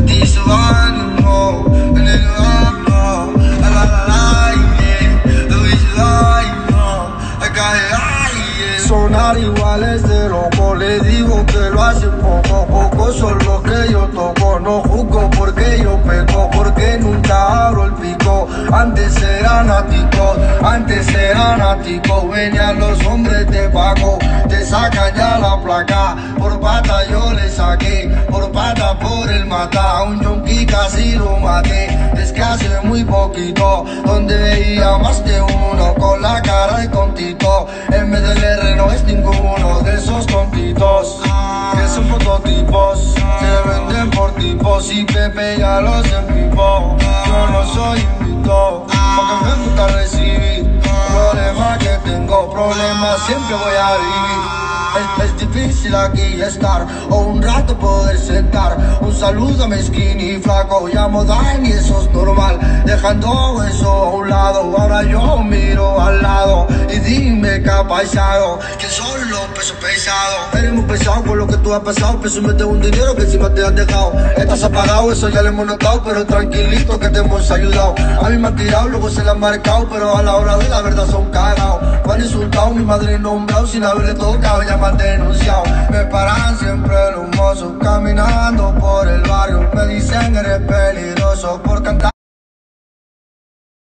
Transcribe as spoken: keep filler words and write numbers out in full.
At die is te warm, oh. En ik oh. La la la la, yeah. Lo hice live, oh. Acá yeah. Sonar iguales de loco, le digo que lo hace poco. Poco son los que yo toco. No juzgo porque yo peco, porque nunca abro el pico. Antes eran áticos, antes eran áticos. Venían los hombres de Paco, te sacan ya la placa. Por pata yo le saqué, por pata por el mata. A un yonki casi lo maté. Es que hace muy poquito, donde veía más de uno, con la cara de tontito. En vez del R no es ninguno de esos tontitos que son prototipos, se venden por tipos. Y Pepe ya los empipó. Yo no soy invito, porque me gusta recibir. Problema que tengo, problemas siempre voy a vivir. Es, es difícil aquí estar, o un rato poder sentar. Un saludo a mi skinny flaco, llamo Dani, eso es normal. Dejando eso a un lado, ahora yo miro al lado. Y dime qué ha pasado, que son los pesos pesados. Eres muy pesado con lo que tú has pasado, presúmete un dinero que encima te has dejado. Estás apagado, eso ya lo hemos notado, pero tranquilito que te hemos ayudado. A mí me han tirado, luego se la han marcado, pero a la hora de la verdad son cagados. Me han insultado, mi madre nombrado sin haberle tocado, ya me han